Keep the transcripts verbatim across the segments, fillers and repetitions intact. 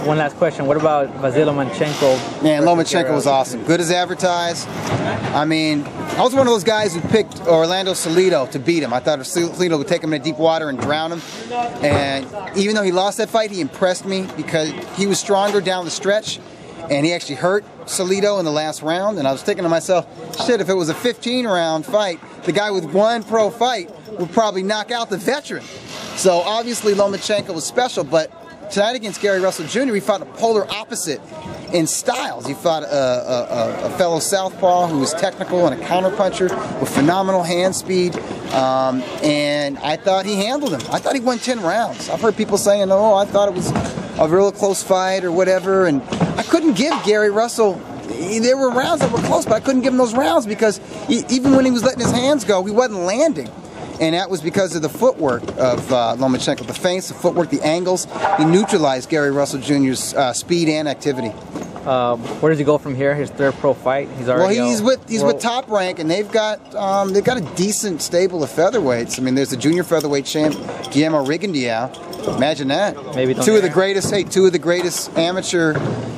one last question. What about Vasil Lomachenko? Man, Lomachenko was awesome. Good as advertised. I mean, I was one of those guys who picked Orlando Salido to beat him. I thought Salido would take him into deep water and drown him. And even though he lost that fight, he impressed me because he was stronger down the stretch. And he actually hurt Salido in the last round. And I was thinking to myself, shit, if it was a fifteen round fight, the guy with one pro fight would probably knock out the veteran. So obviously Lomachenko was special, but tonight against Gary Russell Junior, he fought a polar opposite in styles. He fought a, a, a fellow southpaw who was technical and a counterpuncher with phenomenal hand speed. Um, and I thought he handled him. I thought he won ten rounds. I've heard people saying, oh, I thought it was a real close fight or whatever. And I couldn't give Gary Russell, there were rounds that were close, but I couldn't give him those rounds because he, even when he was letting his hands go, he wasn't landing. And that was because of the footwork of uh, Lomachenko, the feints, the footwork, the angles. He neutralized Gary Russell Junior's uh, speed and activity. Uh, where does he go from here? His third pro fight. He's already. Well, he's with he's world. with Top Rank, and they've got um, they've got a decent stable of featherweights. I mean, there's the junior featherweight champ Guillermo Rigondeaux. Imagine that. Maybe two of the greatest. Hey, two of the greatest amateur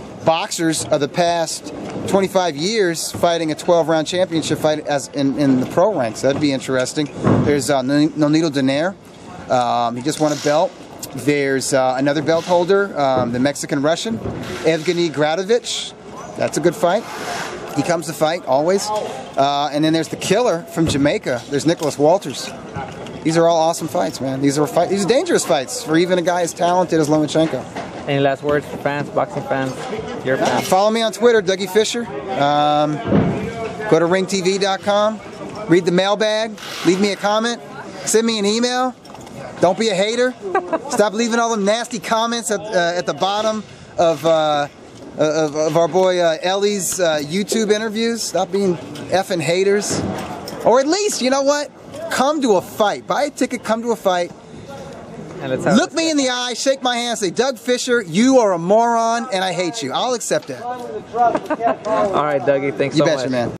boxers of the past twenty-five years fighting a twelve round championship fight as in, in the pro ranks. That'd be interesting. There's uh, Nonito Donaire. Um, he just won a belt. There's uh, another belt holder, um, the Mexican-Russian, Evgeny Gradovich. That's a good fight. He comes to fight, always. Uh, and then there's the killer from Jamaica. There's Nicholas Walters. These are all awesome fights, man. These are fight these are dangerous fights for even a guy as talented as Lomachenko. Any last words for fans, boxing fans, your fans? Uh, follow me on Twitter, Dougie Fischer. Um, go to ring T V dot com. Read the mailbag. Leave me a comment. Send me an email. Don't be a hater. Stop leaving all them nasty comments at, uh, at the bottom of, uh, of, of our boy uh, Ellie's uh, YouTube interviews. Stop being effing haters. Or at least, you know what? Come to a fight. Buy a ticket, come to a fight. And let's Look me in the eye, shake my hand, say, Doug Fischer, you are a moron, and I hate you. I'll accept that. All right, Dougie, thanks you so betcha, much. man.